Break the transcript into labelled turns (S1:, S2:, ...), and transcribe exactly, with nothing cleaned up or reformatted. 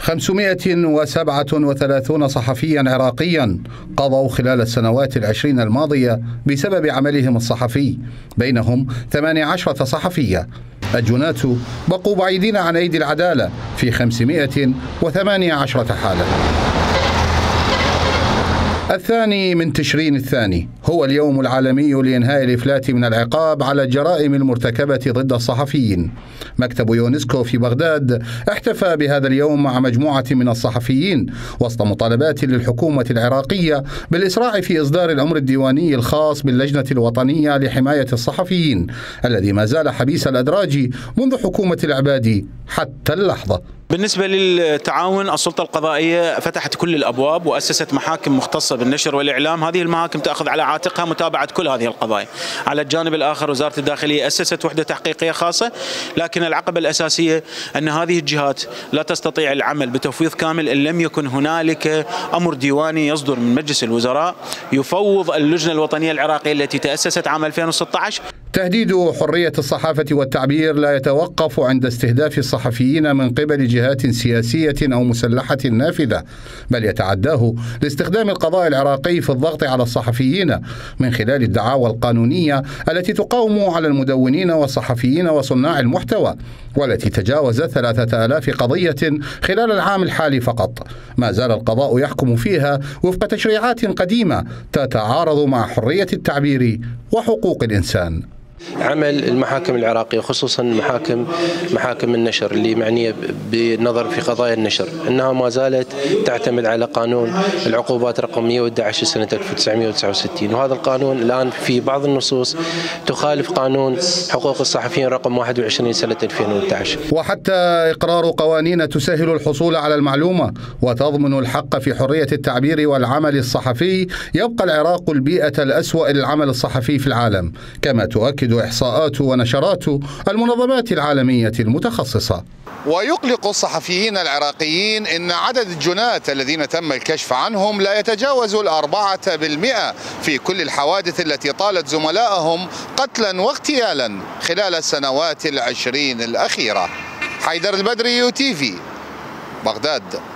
S1: خمسمائة وسبعة وثلاثون صحفيا عراقيا قضوا خلال السنوات العشرين الماضية بسبب عملهم الصحفي، بينهم ثمانية عشر صحفية. الجنات بقوا بعيدين عن أيدي العدالة في خمسمائة وثمانية عشر حالة. الثاني من تشرين الثاني هو اليوم العالمي لإنهاء الإفلات من العقاب على الجرائم المرتكبة ضد الصحفيين. مكتب يونسكو في بغداد احتفى بهذا اليوم مع مجموعة من الصحفيين وسط مطالبات للحكومة العراقية بالإسراع في إصدار الأمر الديواني الخاص باللجنة الوطنية لحماية الصحفيين الذي ما زال حبيس الأدراج منذ حكومة العبادي حتى اللحظة.
S2: بالنسبة للتعاون، السلطة القضائية فتحت كل الأبواب وأسست محاكم مختصة بالنشر والإعلام. هذه المحاكم تأخذ على عاتقها متابعة كل هذه القضايا. على الجانب الآخر وزارة الداخلية أسست وحدة تحقيقية خاصة، لكن العقبة الأساسية أن هذه الجهات لا تستطيع العمل بتفويض كامل إن لم يكن هنالك أمر ديواني يصدر من مجلس الوزراء يفوض اللجنة الوطنية العراقية التي تأسست عام ألفين وستة عشر.
S1: تهديد حرية الصحافة والتعبير لا يتوقف عند استهداف الصحفيين من قبل جهات سياسية أو مسلحة نافذة، بل يتعداه لاستخدام القضاء العراقي في الضغط على الصحفيين من خلال الدعاوى القانونية التي تقاوم على المدونين والصحفيين وصناع المحتوى، والتي تجاوزت ثلاثة آلاف قضية خلال العام الحالي فقط. ما زال القضاء يحكم فيها وفق تشريعات قديمة تتعارض مع حرية التعبير وحقوق الإنسان.
S3: عمل المحاكم العراقية خصوصا محاكم محاكم النشر اللي معنية بالنظر في قضايا النشر أنها ما زالت تعتمد على قانون العقوبات رقم مئة وأحد عشر سنة ألف وتسعمائة وتسعة وستين، وهذا القانون الآن في بعض النصوص تخالف قانون حقوق الصحفيين رقم واحد وعشرين سنة ألفين وأحد عشر.
S1: وحتى إقرار قوانين تسهل الحصول على المعلومة وتضمن الحق في حرية التعبير والعمل الصحفي، يبقى العراق البيئة الأسوأ للعمل الصحفي في العالم، كما تؤكد إحصاءات ونشرات المنظمات العالمية المتخصصة.
S4: ويقلق الصحفيين العراقيين أن عدد الجنات الذين تم الكشف عنهم لا يتجاوز الأربعة بالمئة في كل الحوادث التي طالت زملائهم قتلا واغتيالا خلال السنوات العشرين الأخيرة. حيدر البدري، يو تي في، بغداد.